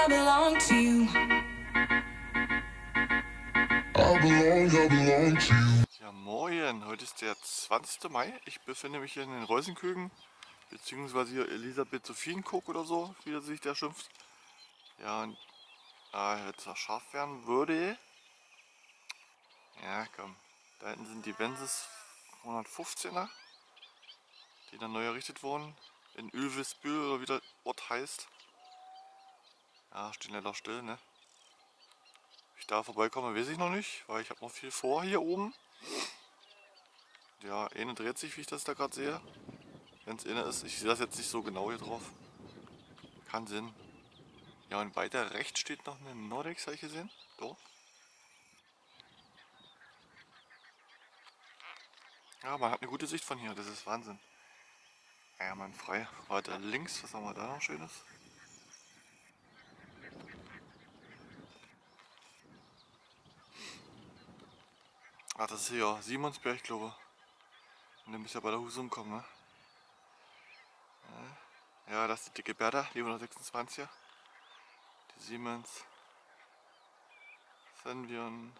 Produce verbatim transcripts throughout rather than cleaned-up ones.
I belong to you. I belong, I belong to you. Ja, moin, heute ist der zwanzigste Mai. Ich befinde mich hier in den Reusenküken, beziehungsweise hier Elisabeth Sophienkook oder so, wie er sich der schimpft. Ja, und äh, jetzt scharf werden würde. Ja, komm. Da hinten sind die Bensis hundertfünfzehner, die dann neu errichtet wurden. In Ölvisbühl oder wie der Ort heißt. Ja, stehen leider still, ne? Ob ich da vorbeikomme, weiß ich noch nicht, weil ich habe noch viel vor hier oben. Ja, eine dreht sich, wie ich das da gerade sehe. Wenn es eine ist, ich sehe das jetzt nicht so genau hier drauf. Kann Sinn. Ja, und weiter rechts steht noch eine Nordex, habe ich gesehen. So. Ja, man hat eine gute Sicht von hier, das ist Wahnsinn. Ja, man frei. Weiter links, was haben wir da noch Schönes? Ach, das ist hier Simonsberg, glaube ich. Und dann bist du ja bei der Husum kommen, ne? Ja, das ist die dicke Bertha, die hundertsechsundzwanziger. Die Siemens. Senvion.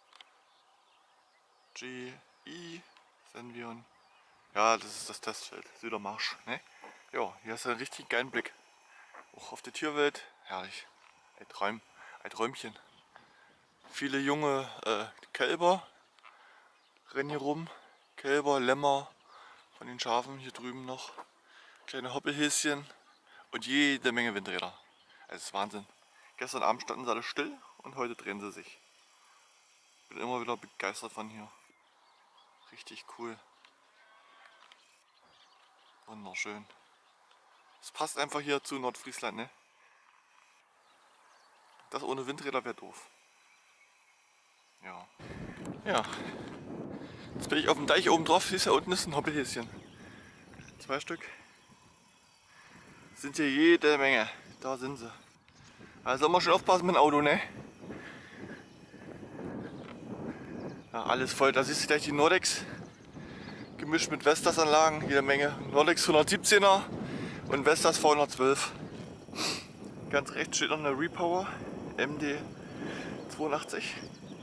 G I. Senvion. Ja, das ist das Testfeld. Südermarsch, ne? Ja, hier hast du einen richtig geilen Blick. Auch auf die Tierwelt. Herrlich. Ein Träum. Ein Träumchen. Viele junge äh, Kälber rennen hier rum. Kälber, Lämmer von den Schafen hier drüben noch. Kleine Hoppelhäschen und jede Menge Windräder. Das ist Wahnsinn. Gestern Abend standen sie alle still und heute drehen sie sich. Bin immer wieder begeistert von hier. Richtig cool. Wunderschön. Es passt einfach hier zu Nordfriesland, ne? Das ohne Windräder wäre doof. Ja. Ja. Jetzt bin ich auf dem Deich oben drauf. Siehst du, da unten ist ein Hoppelhäschen. Zwei Stück. Sind hier jede Menge. Da sind sie. Also immer schön aufpassen mit dem Auto, ne? Ja, alles voll. Da siehst du gleich die Nordex. Gemischt mit Vestas Anlagen. Jede Menge. Nordex hundertsiebzehner und Vestas V hundertzwölf. Ganz rechts steht noch eine Repower. M D zweiundachtzig.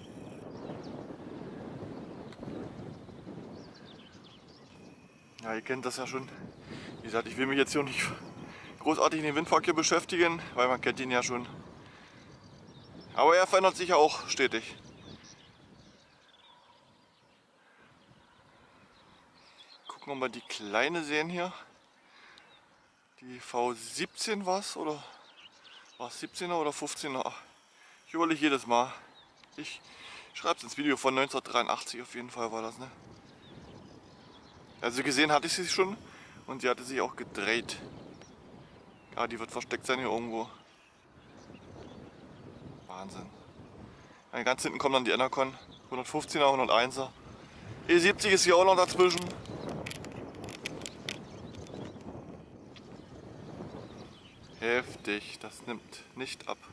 Ja, ihr kennt das ja schon. Wie gesagt, ich will mich jetzt hier nicht großartig in den Windverkehr beschäftigen, weil man kennt ihn ja schon. Aber er verändert sich ja auch stetig. Gucken, ob wir die kleine sehen hier. Die V siebzehn war es, oder war es siebzehner oder fünfzehner? Ich überlege jedes Mal. Ich schreibe es ins Video von neunzehnhundertdreiundachtzig, auf jeden Fall war das, ne? Also gesehen hatte ich sie schon und sie hatte sich auch gedreht. Ja, die wird versteckt sein hier irgendwo. Wahnsinn. Ja, ganz hinten kommen dann die Enercon. hundertfünfzehner, hunderteinser. E siebzig ist hier auch noch dazwischen. Heftig, das nimmt nicht ab.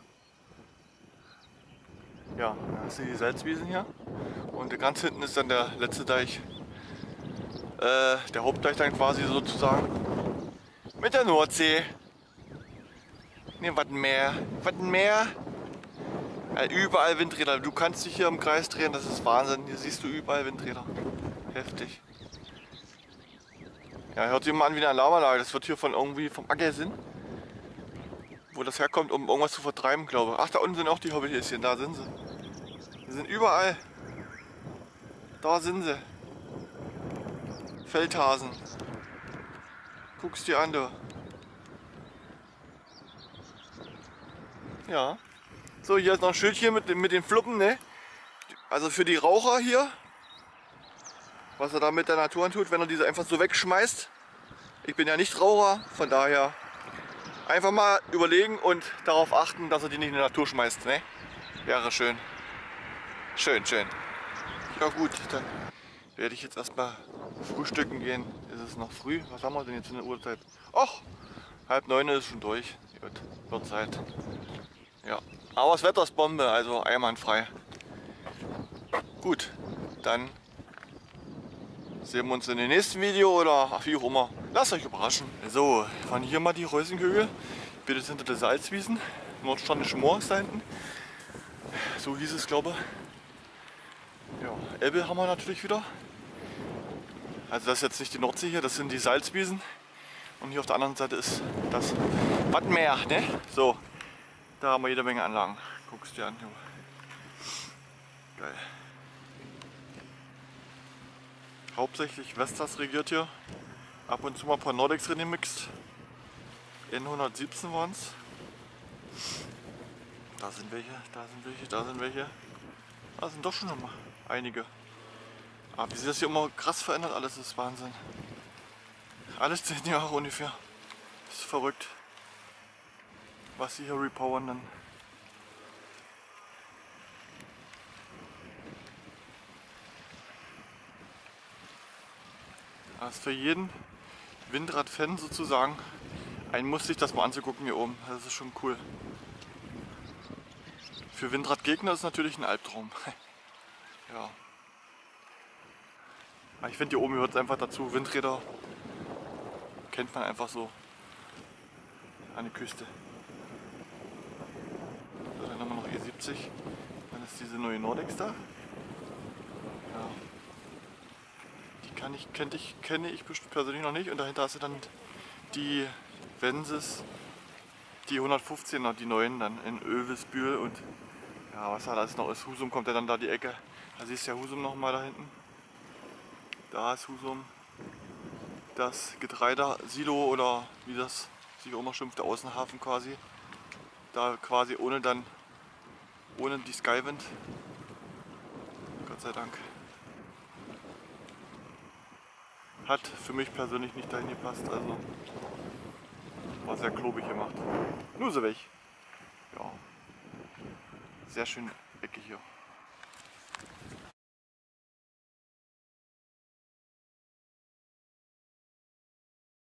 Ja, da hast du die Salzwiesen hier. Und ganz hinten ist dann der letzte Deich. Äh, der Hauptdeich dann quasi sozusagen. Mit der Nordsee. Ne, was mehr? Was mehr? Ja, überall Windräder. Du kannst dich hier im Kreis drehen, das ist Wahnsinn. Hier siehst du überall Windräder. Heftig. Ja, hört sich mal an wie eine Alarmanlage. Das wird hier von irgendwie vom Aggersinn, wo das herkommt, um irgendwas zu vertreiben, glaube ich. Ach, da unten sind auch die Hobbithäschen. Da sind sie. Die sind überall. Da sind sie. Feldhasen. Guckst dir an, du. Ja. So, hier ist noch ein Schildchen mit, mit den Fluppen, ne? Also für die Raucher hier. Was er da mit der Natur antut, wenn er diese einfach so wegschmeißt. Ich bin ja nicht Raucher, von daher einfach mal überlegen und darauf achten, dass er die nicht in die Natur schmeißt, ne? Wäre schön. Schön, schön. Ja gut, dann werde ich jetzt erstmal frühstücken gehen. Ist es noch früh? Was haben wir denn jetzt in der Uhrzeit? Ach, halb neun ist schon durch. Gut, wird Zeit. Ja, aber das Wetter ist Bombe, also einwandfrei. Gut, dann sehen wir uns in dem nächsten Video oder ach, wie auch immer. Lasst euch überraschen. So, von hier mal die Reusenkügel. Bitte hinter der Salzwiesen. Nordstandische Moor ist da hinten. So hieß es, glaube ich. Ja, Elbe haben wir natürlich wieder. Also das ist jetzt nicht die Nordsee hier, das sind die Salzwiesen. Und hier auf der anderen Seite ist das Wattenmeer, ne? So, da haben wir jede Menge Anlagen. Guckst dir an. Jo. Geil. Hauptsächlich Vestas regiert hier. Ab und zu mal ein paar Nordex drin gemixt. N hundertsiebzehn waren es. Da sind welche, da sind welche, da sind welche. Da sind doch schon noch mal einige. Aber wie sich das hier immer krass verändert, alles ist Wahnsinn. Alles zehn Jahre ungefähr. Das ist verrückt. Was sie hier repowern dann. Das ist für jeden Windrad-Fan sozusagen ein Muss, sich das mal anzugucken hier oben. Das ist schon cool. Für Windradgegner ist es natürlich ein Albtraum. Ja. Aber ich finde, hier oben gehört es einfach dazu. Windräder kennt man einfach so an der Küste. So, dann haben wir noch E siebzig. Dann ist diese neue Nordex da. Ja. Die kann ich, kenn ich, kenne ich persönlich noch nicht. Und dahinter hast du dann die Vensis, die hundertfünfzehner, die neuen dann in Övisbühl und ja, was da alles noch ist. Husum kommt ja dann da die Ecke. Da siehst du ja Husum noch mal da hinten. Da ist Husum. Das Getreidesilo oder wie das sich auch immer schimpft, der Außenhafen quasi. Da quasi ohne dann, ohne die Skywind. Gott sei Dank. Hat für mich persönlich nicht dahin gepasst, also war sehr klobig gemacht. Nur so weg. Ja. Sehr schön Ecke hier.